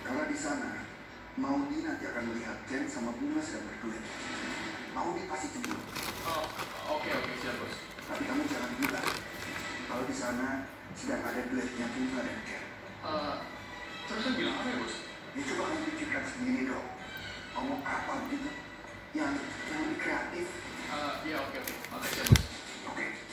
Kalau di sana, Maudi nanti akan melihat Ken sama Bunga sedang berduet. Maudi pasti cemburu. Oh, oke, siap bos. Tapi kamu jangan bilang kalau di sana sedang ada duetnya Bunga dan Ken. Terus saya bilang apa ya bos? Ya coba kamu pikirkan sendiri dong. Ngomong apa gitu? Yang lebih kreatif. Iya, oke. Makasih ya bos. Oke.